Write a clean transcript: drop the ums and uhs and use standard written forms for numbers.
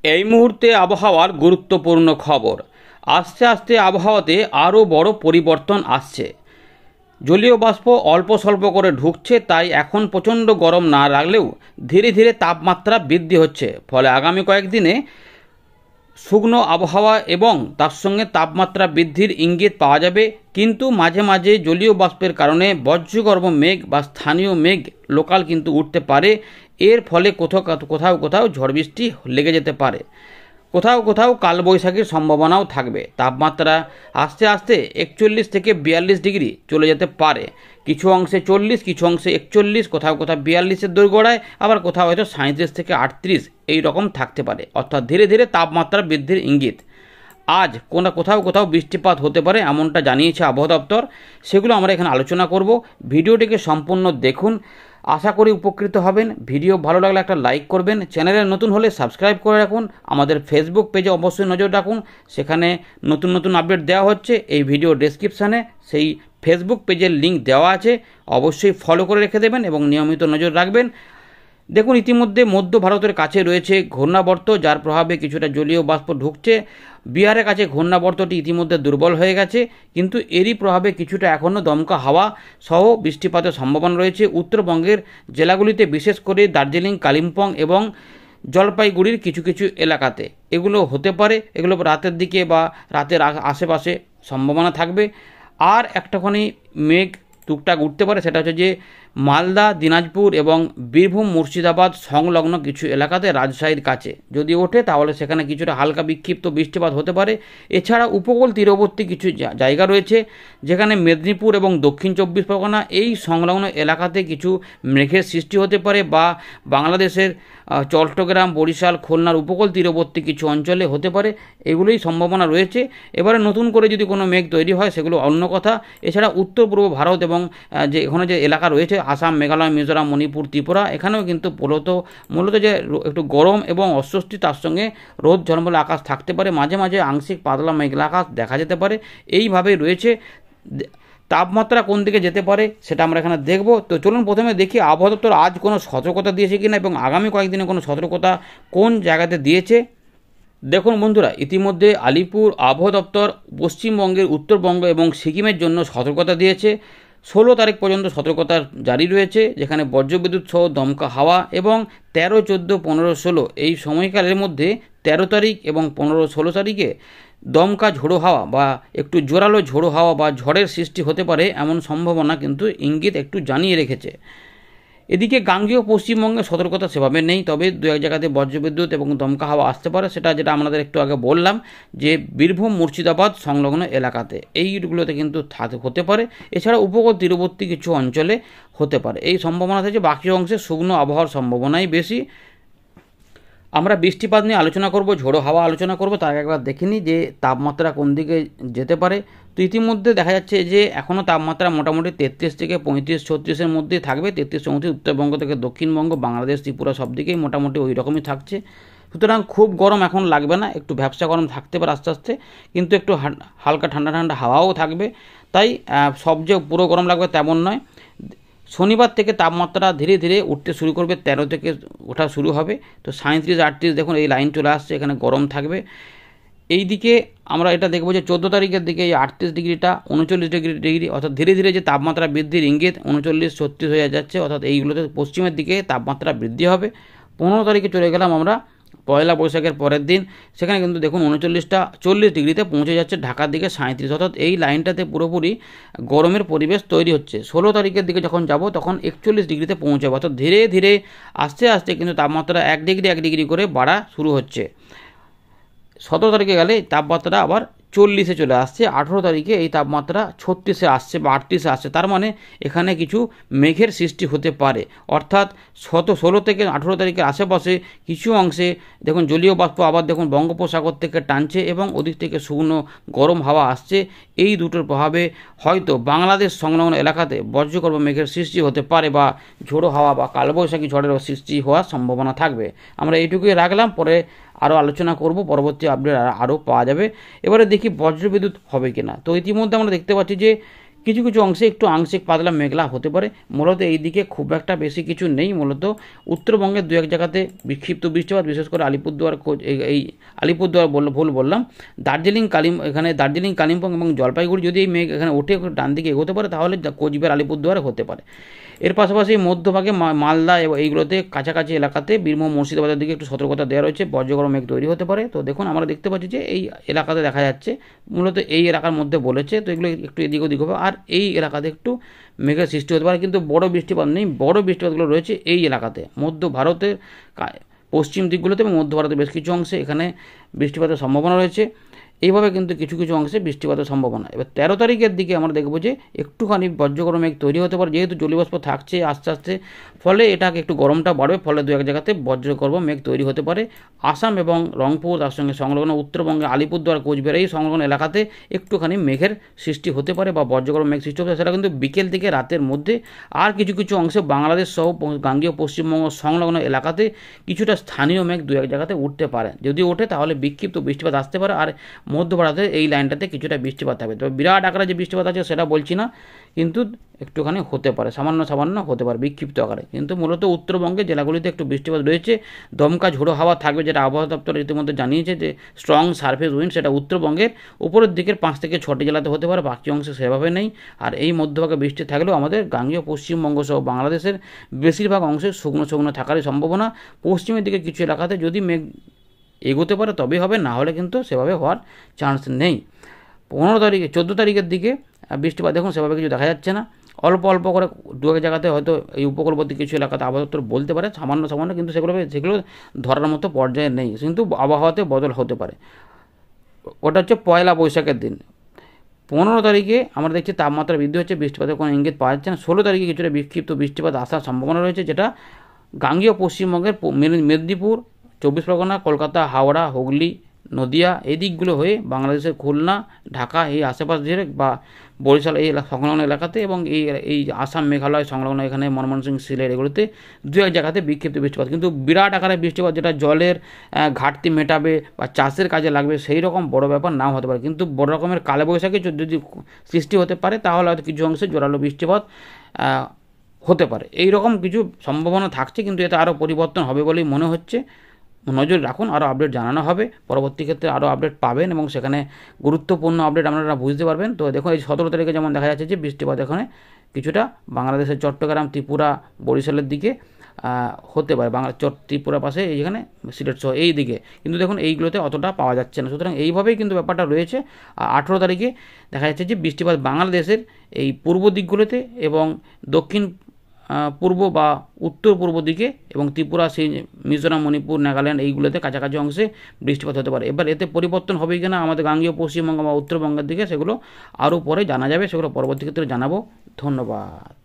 এই মুহূর্তে আবহাওয়ার গুরুত্বপূর্ণ খবর। আস্তে আস্তে আবহাওয়াতে আরও বড় পরিবর্তন আসছে। জলীয় বাষ্প অল্প স্বল্প করে ঢুকছে, তাই এখন প্রচণ্ড গরম না লাগলেও ধীরে ধীরে তাপমাত্রা বৃদ্ধি হচ্ছে। ফলে আগামী কয়েকদিনে শুকনো আবহাওয়া এবং তার সঙ্গে তাপমাত্রা বৃদ্ধির ইঙ্গিত পাওয়া যাবে। কিন্তু মাঝে মাঝে জলীয় বাষ্পের কারণে বজ্রগর্ভ মেঘ বা স্থানীয় মেঘ লোকাল কিন্তু উঠতে পারে। এর ফলে কোথাও কোথাও ঝড় বৃষ্টি লেগে যেতে পারে। কোথাও কোথাও কালবৈশাখীর সম্ভাবনাও থাকবে। তাপমাত্রা আস্তে আস্তে 41 থেকে 42 ডিগ্রি চলে যেতে পারে। কিছু অংশে 40, কিছু অংশে 41, কোথাও কোথাও 42-এর দোরগোড়ায়, আবার কোথাও হয়তো 37 থেকে 38 এই রকম থাকতে পারে। অর্থাৎ ধীরে ধীরে তাপমাত্রা বৃদ্ধির ইঙ্গিত। আজ কোথাও কোথাও বৃষ্টিপাত হতে পারে এমনটা জানিয়েছে আবহাওয়া দপ্তর। সেগুলো আমরা এখানে আলোচনা করব। ভিডিওটিকে সম্পূর্ণ দেখুন, আশা করি উপকৃত হবেন। ভিডিও ভালো লাগলে একটা লাইক করবেন। চ্যানেলে নতুন হলে সাবস্ক্রাইব করে রাখুন। আমাদের ফেসবুক পেজে অবশ্যই নজর রাখুন, সেখানে নতুন নতুন আপডেট দেওয়া হচ্ছে। এই ভিডিও ডেসক্রিপশানে সেই ফেসবুক পেজের লিঙ্ক দেওয়া আছে, অবশ্যই ফলো করে রেখে দেবেন এবং নিয়মিত নজর রাখবেন। দেখুন, ইতিমধ্যে মধ্য ভারতের কাছে রয়েছে ঘূর্ণাবর্ত, যার প্রভাবে কিছুটা জলীয় বাষ্প ঢুকছে। বিহারের কাছে ঘূর্ণাবর্তটি ইতিমধ্যে দুর্বল হয়ে গেছে, কিন্তু এরই প্রভাবে কিছুটা এখনও দমকা হাওয়া সহ বৃষ্টিপাতের সম্ভাবনা রয়েছে উত্তরবঙ্গের জেলাগুলিতে, বিশেষ করে দার্জিলিং, কালিম্পং এবং জলপাইগুড়ির কিছু কিছু এলাকাতে। এগুলো হতে পারে, এগুলো রাতের দিকে বা রাতের আশেপাশে সম্ভাবনা থাকবে। আর একটাখানি মেঘ টুকটাক উঠতে পারে, সেটা হচ্ছে যে মালদা, দিনাজপুর এবং বীরভূম, মুর্শিদাবাদ সংলগ্ন কিছু এলাকাতে রাজশাহীর কাছে যদি ওঠে, তাহলে সেখানে কিছুটা হালকা বিক্ষিপ্ত বৃষ্টিপাত হতে পারে। এছাড়া উপকূল তীরবর্তী কিছু জায়গা রয়েছে, যেখানে মেদিনীপুর এবং দক্ষিণ 24 পরগনা এই সংলগ্ন এলাকাতে কিছু মেঘের সৃষ্টি হতে পারে, বা বাংলাদেশের চট্টগ্রাম, বরিশাল, খুলনার উপকূল তীরবর্তী কিছু অঞ্চলে হতে পারে। এগুলোই সম্ভাবনা রয়েছে। এবারে নতুন করে যদি কোনো মেঘ তৈরি হয় সেগুলো অন্য কথা। এছাড়া উত্তর পূর্ব ভারত এবং যে এখানে যে এলাকা রয়েছে আসাম, মেঘালয়, মিজোরাম, মণিপুর, ত্রিপুরা, এখানেও কিন্তু মূলত যে একটু গরম এবং অস্বস্তি, তার সঙ্গে রোদ ঝলমলে আকাশ থাকতে পারে। মাঝে মাঝে আংশিক পাতলা মেঘলা আকাশ দেখা যেতে পারে। এইভাবেই রয়েছে। তাপমাত্রা কোন দিকে যেতে পারে সেটা আমরা এখানে দেখব। তো চলুন প্রথমে দেখি আবহাওয়া দপ্তর আজ কোনো সতর্কতা দিয়েছে কিনা এবং আগামী কয়েকদিনে কোনো সতর্কতা কোন জায়গাতে দিয়েছে। দেখুন বন্ধুরা, ইতিমধ্যে আলিপুর আবহাওয়া দপ্তর পশ্চিমবঙ্গের উত্তরবঙ্গ এবং সিকিমের জন্য সতর্কতা দিয়েছে। 16 তারিখ পর্যন্ত সতর্কতা জারি রয়েছে, যেখানে বজ্রবিদ্যুৎ সহ দমকা হাওয়া এবং 13, 14, 15, 16 এই সময়কালের মধ্যে 13 তারিখ এবং 15, 16 তারিখে দমকা ঝোড়ো হাওয়া বা একটু জোরালো ঝোড়ো হাওয়া বা ঝড়ের সৃষ্টি হতে পারে এমন সম্ভাবনা কিন্তু ইঙ্গিত একটু জানিয়ে রেখেছে। এদিকে গাঙ্গেয় পশ্চিমবঙ্গে সতর্কতা সেভাবে নেই, তবে দু এক জায়গাতে বজ্রবিদ্যুৎ এবং দমকা হাওয়া আসতে পারে। সেটা যেটা আমাদের একটু আগে বললাম, যে বীরভূম, মুর্শিদাবাদ সংলগ্ন এলাকাতে এইগুলোতে কিন্তু হতে পারে। এছাড়া উপকূল তীরবর্তী কিছু অঞ্চলে হতে পারে। এই সম্ভাবনা থেকে বাকি অংশে শুকনো আবহাওয়ার সম্ভাবনাই বেশি। আমরা বৃষ্টিপাত নিয়ে আলোচনা করব, ঝোড়ো হাওয়া আলোচনা করব, তার একবার দেখে নিই যে তাপমাত্রা কোন দিকে যেতে পারে। তো ইতিমধ্যে দেখা যাচ্ছে যে এখনও তাপমাত্রা মোটামুটি 33 থেকে 35, 36-এর মধ্যেই থাকবে। 33, 34 উত্তরবঙ্গ থেকে দক্ষিণবঙ্গ, বাংলাদেশ, ত্রিপুরা সব দিকেই মোটামুটি ওই রকমই থাকছে। সুতরাং খুব গরম এখন লাগবে না, একটু ভ্যাপসা গরম থাকতে পারে আস্তে আস্তে, কিন্তু একটু হালকা ঠান্ডা ঠান্ডা হাওয়াও থাকবে। তাই সব যে পুরো গরম লাগবে তেমন নয়। শনিবার থেকে তাপমাত্রা ধীরে ধীরে উঠতে শুরু করবে, 13 থেকে ওঠা শুরু হবে। তো 37, 38 দেখুন এই লাইন চলে আসছে, এখানে গরম থাকবে। এই দিকে আমরা এটা দেখব যে 14 তারিখের দিকে এই 38 ডিগ্রিটা 39 ডিগ্রি, অর্থাৎ ধীরে ধীরে যে তাপমাত্রা বৃদ্ধির ইঙ্গিত 39, 36 হয়ে যাচ্ছে, অর্থাৎ এইগুলোতে পশ্চিমের দিকে তাপমাত্রা বৃদ্ধি হবে। 15 তারিখে চলে গেলাম আমরা, পয়লা বৈশাখের পরের দিন, সেখানে কিন্তু দেখুন 39টা 40 ডিগ্রিতে পৌঁছে যাচ্ছে, ঢাকার দিকে 37, অর্থাৎ এই লাইনটাতে পুরোপুরি গরমের পরিবেশ তৈরি হচ্ছে। 16 তারিখের দিকে যখন যাব তখন 41 ডিগ্রিতে পৌঁছাবো, অর্থাৎ ধীরে ধীরে আস্তে আস্তে কিন্তু তাপমাত্রা 1 ডিগ্রি করে বাড়া শুরু হচ্ছে। 17 তারিখে গেলে তাপমাত্রা আবার 40-এ চলে আসছে। 18 তারিখে এই তাপমাত্রা 36-এ আসছে বা 38-এ আসছে। তার মানে এখানে কিছু মেঘের সৃষ্টি হতে পারে, অর্থাৎ 16 থেকে 18 তারিখের আশেপাশে কিছু অংশে দেখুন জলীয় বাষ্প আবার দেখুন বঙ্গোপসাগর থেকে টানছে এবং ওদিক থেকে শুকনো গরম হাওয়া আসছে। এই দুটোর প্রভাবে হয়তো বাংলাদেশ সংলগ্ন এলাকাতে বজ্রগর্ভ মেঘের সৃষ্টি হতে পারে, বা ঝোড়ো হাওয়া বা কালবৈশাখী ঝড়েরও সৃষ্টি হওয়ার সম্ভাবনা থাকবে। আমরা এইটুকুই রাখলাম, পরে আরও আলোচনা করব, পরবর্তী আপডেট আরও পাওয়া যাবে। এবারে দেখি বজ্রবিদ্যুৎ হবে কিনা। তো ইতিমধ্যে আমরা দেখতে পাচ্ছি যে কিছু কিছু অংশে একটু আংশিক পাতলা মেঘলা হতে পারে। মূলত এই দিকে খুব একটা বেশি কিছু নেই। মূলত উত্তরবঙ্গের দু এক জায়গাতে বিক্ষিপ্ত বৃষ্টিপাত, বিশেষ করে আলিপুরদুয়ার এই আলিপুরদুয়ার ভুল বললাম, এখানে দার্জিলিং, কালিম্পং এবং জলপাইগুড়ি যদি এই মেঘ এখানে ওঠে ডান দিকে এগোতে পারে, তাহলে কোচবিহার আলিপুরদুয়ারে হতে পারে। এর পাশাপাশি মধ্যভাগে মালদা এবং এইগুলোতে কাছাকাছি এলাকাতে বীরভূম মুর্শিদাবাদের দিকে একটু সতর্কতা দেওয়া রয়েছে, বজ্রগর্ভ মেঘ তৈরি হতে পারে। তো দেখুন আমরা দেখতে পাচ্ছি যে এই এলাকাতে দেখা যাচ্ছে, মূলত এই এলাকার মধ্যে বলেছে, তো এগুলো একটু এদিক ওদিক হবে। আর এই এলাকাতে একটু মেঘের সৃষ্টি হতে পারে, কিন্তু বড় বৃষ্টিপাত নেই। বড় বৃষ্টিপাতগুলো রয়েছে এই এলাকাতে, মধ্য ভারতের পশ্চিম দিকগুলোতে এবং মধ্য ভারতের বেশ কিছু অংশে এখানে বৃষ্টিপাতের সম্ভাবনা রয়েছে। এইভাবে কিন্তু কিছু কিছু অংশে বৃষ্টিপাতের সম্ভাবনা। এবার 13 তারিখের দিকে আমরা দেখব যে একটুখানি বজ্রগর্ভ মেঘ তৈরি হতে পারে, যেহেতু জলীয়বাষ্প থাকছে আস্তে আস্তে, ফলে এটাকে একটু গরমটা বাড়বে, ফলে দু এক জায়গাতে বজ্রগর্ভ মেঘ তৈরি হতে পারে। আসাম এবং রংপুর, তার সঙ্গে সংলগ্ন উত্তরবঙ্গে আলিপুরদুয়ার, কোচবিহার এই সংলগ্ন এলাকাতে একটুখানি মেঘের সৃষ্টি হতে পারে বা বজ্রগর্ভ মেঘ সৃষ্টি হতে পারে, সেটা কিন্তু বিকেল থেকে রাতের মধ্যে। আর কিছু কিছু অংশে বাংলাদেশ সহ গাঙ্গেয় পশ্চিমবঙ্গ সংলগ্ন এলাকাতে কিছুটা স্থানীয় মেঘ দু এক জায়গাতে উঠতে পারে। যদি ওঠে তাহলে বিক্ষিপ্ত বৃষ্টিপাত আসতে পারে। আর মধ্য ভারতের এই লাইনটাতে কিছুটা বৃষ্টিপাত হবে, তবে বিরাট আকারে যে বৃষ্টিপাত আছে সেটা বলছি না, কিন্তু একটুখানি হতে পারে, সামান্য সামান্য হতে পারে বিক্ষিপ্ত আকারে। কিন্তু মূলত উত্তরবঙ্গের জেলাগুলিতে একটু বৃষ্টিপাত রয়েছে, দমকা ঝোড়ো হাওয়া থাকবে, যেটা আবহাওয়া দপ্তর ইতিমধ্যে জানিয়েছে যে স্ট্রং সারফেস উইন্ড, সেটা উত্তরবঙ্গের উপরের দিকের 5 থেকে 6টি জেলাতে হতে পারে, বাকি অংশে সেভাবে নেই। আর এই মধ্যভাগে বৃষ্টি থাকলেও আমাদের গাঙ্গেয় পশ্চিমবঙ্গ সহ বাংলাদেশের বেশিরভাগ অংশে শুকনো শুকনো থাকারই সম্ভাবনা। পশ্চিমের দিকে কিছু এলাকাতে যদি মেঘ এগোতে পারে তবেই হবে, না হলে কিন্তু সেভাবে হওয়ার চান্স নেই। 14 তারিখের দিকে বৃষ্টিপাত দেখুন সেভাবে কিছু দেখা যাচ্ছে না, অল্প অল্প করে দু এক জায়গাতে হয়তো এই উপকূলবর্তী কিছু এলাকাতে আবহাওয়া দপ্তর বলতে পারে সামান্য সামান্য, কিন্তু সেগুলো ধরার মতো পর্যায়ে নেই, কিন্তু আবহাওয়াতে বদল হতে পারে। ওটা হচ্ছে পয়লা বৈশাখের দিন। 15 তারিখে আমরা দেখছি তাপমাত্রা বৃদ্ধি হচ্ছে, বৃষ্টিপাতের কোনো ইঙ্গিত পাওয়া যাচ্ছে না। 16 তারিখে কিছুটা বিক্ষিপ্ত বৃষ্টিপাত আসার সম্ভাবনা রয়েছে, যেটা গাঙ্গেয় পশ্চিমবঙ্গের মেদিনীপুর, 24 পরগনা, কলকাতা, হাওড়া, হুগলি, নদিয়া এই দিকগুলো হয়ে বাংলাদেশের খুলনা, ঢাকা এই আশেপাশ দিয়ে বা বরিশাল এই সংলগ্ন এলাকাতে, এবং এই আসাম, মেঘালয় সংলগ্ন এখানে ময়মনসিংহ, সিলেট এগুলোতে দু এক জায়গাতে বিক্ষিপ্ত বৃষ্টিপাত, কিন্তু বিরাট আকারে বৃষ্টিপাত যেটা জলের ঘাটতি মেটাবে বা চাষের কাজে লাগবে সেই রকম বড় ব্যাপার নাও হতে পারে। কিন্তু বড় রকমের কালবৈশাখী যদি সৃষ্টি হতে পারে, তাহলে হয়তো কিছু অংশে জোরালো বৃষ্টিপাত হতে পারে। এই রকম কিছু সম্ভাবনা থাকছে, কিন্তু এতে আরও পরিবর্তন হবে বলেই মনে হচ্ছে। নজর রাখুন, আরও আপডেট জানানো হবে, পরবর্তী ক্ষেত্রে আরও আপডেট পাবেন এবং সেখানে গুরুত্বপূর্ণ আপডেট আপনারা বুঝতে পারবেন। তো দেখুন এই 17 তারিখে যেমন দেখা যাচ্ছে যে বৃষ্টিপাত এখানে কিছুটা বাংলাদেশের চট্টগ্রাম, ত্রিপুরা, বরিশালের দিকে হতে পারে, ত্রিপুরা পাশে এইখানে সিলেট সহ এই দিকে, কিন্তু দেখুন এইগুলোতে অতটা পাওয়া যাচ্ছে না। সুতরাং এইভাবেই কিন্তু ব্যাপারটা রয়েছে। 18 তারিখে দেখা যাচ্ছে যে বৃষ্টিপাত বাংলাদেশের এই পূর্ব দিকগুলোতে এবং দক্ষিণ পূর্ব বা উত্তর পূর্ব দিকে এবং ত্রিপুরা, সেই মিজোরাম, মণিপুর, নাগাল্যান্ড এইগুলোতে কাছাকাছি অংশে বৃষ্টিপাত হতে পারে। এবার এতে পরিবর্তন হবে কিনা আমাদের গাঙ্গেয় পশ্চিমবঙ্গ বা উত্তরবঙ্গের দিকে, সেগুলো আরও পরে জানা যাবে, সেগুলো পরবর্তী ক্ষেত্রে জানাবো। ধন্যবাদ।